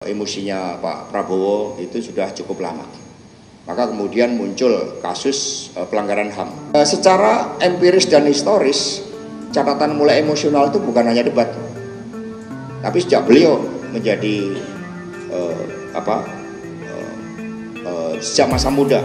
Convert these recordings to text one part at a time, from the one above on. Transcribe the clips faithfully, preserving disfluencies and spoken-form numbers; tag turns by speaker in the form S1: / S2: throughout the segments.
S1: Emosinya Pak Prabowo itu sudah cukup lama. Maka kemudian muncul kasus uh, pelanggaran H A M. Uh, secara empiris dan historis, catatan mulai emosional itu bukan hanya debat, tapi sejak beliau menjadi uh, apa uh, uh, sejak masa muda.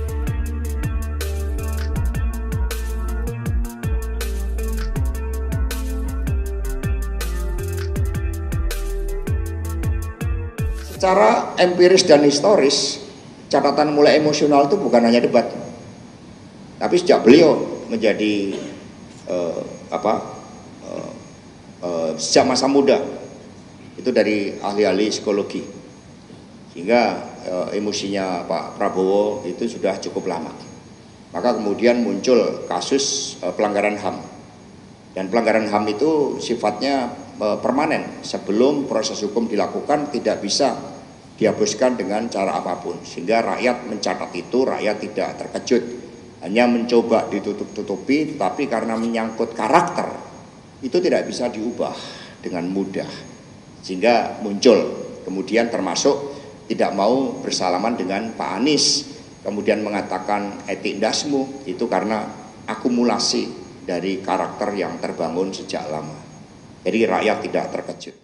S1: Secara empiris dan historis, catatan mulai emosional itu bukan hanya debat, tapi sejak beliau menjadi uh, apa uh, uh, sejak masa muda, itu dari ahli-ahli psikologi, sehingga uh, emosinya Pak Prabowo itu sudah cukup lama. Maka kemudian muncul kasus uh, pelanggaran H A M, dan pelanggaran H A M itu sifatnya uh, permanen. Sebelum proses hukum dilakukan tidak bisa dihapuskan dengan cara apapun, sehingga rakyat mencatat itu, rakyat tidak terkejut, hanya mencoba ditutup-tutupi, tetapi karena menyangkut karakter itu tidak bisa diubah dengan mudah, sehingga muncul kemudian termasuk tidak mau bersalaman dengan Pak Anies, kemudian mengatakan etik dasmu, itu karena akumulasi dari karakter yang terbangun sejak lama. Jadi rakyat tidak terkejut.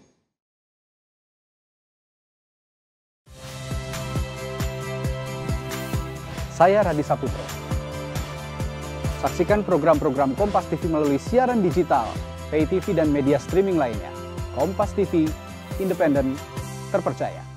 S2: Saya Radi Saputro. Saksikan program-program Kompas T V melalui siaran digital, pay T V dan media streaming lainnya. Kompas T V, independen, terpercaya.